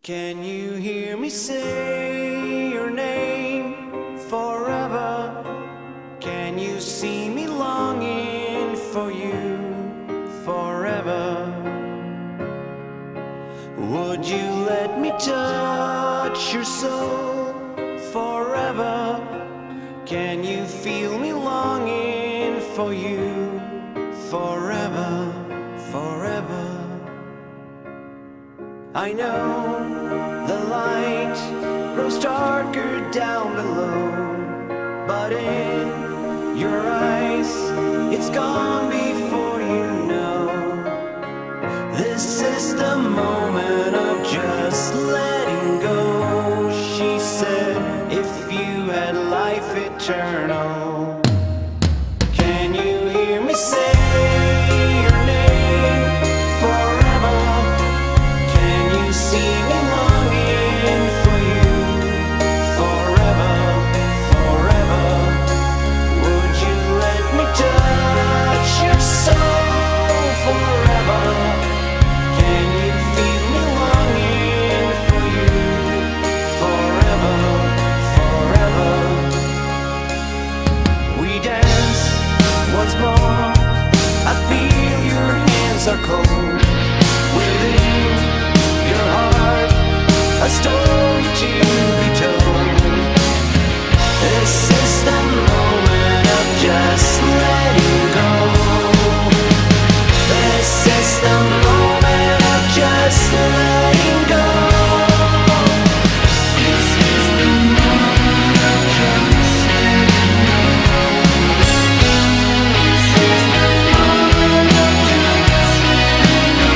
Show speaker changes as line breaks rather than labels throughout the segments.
Can you hear me say your name forever? Can you see me longing for you forever? Would you let me touch your soul forever? Can you feel me longing for you forever, forever? I know the light grows darker down below, but in your eyes it's gone before you know. This is the moment of just letting go. She said, if you had life eternal. Can you hear me say your name forever? Can you see me longing for you forever, forever? Would you let me touch your soul forever? Can you feel me longing for you forever, forever? We dance once more. I feel your hands are cold. Within your heart, a story to be told. This is the moment of just letting go. This is the moment of just letting go. This is the moment of just letting go. This is the moment of just letting go.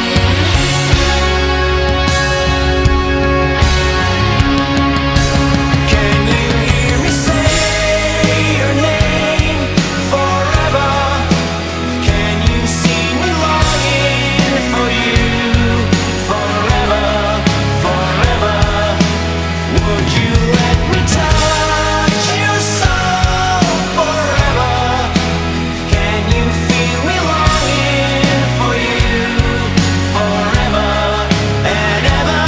Can you hear me say your name forever? Can you see me longing for you forever, forever? Would you let me touch your soul forever? Can you feel me longing for you forever and ever?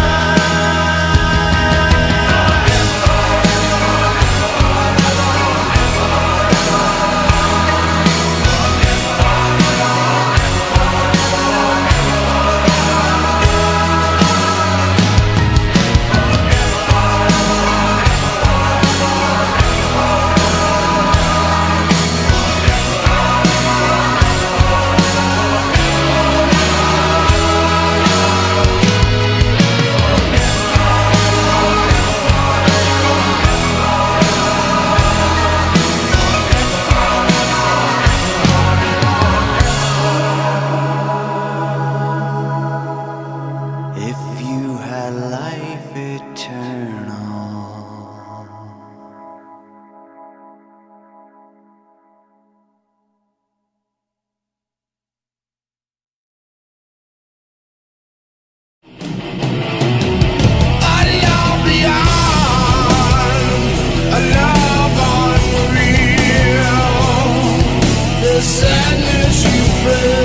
If you had life eternal.
The sadness you feel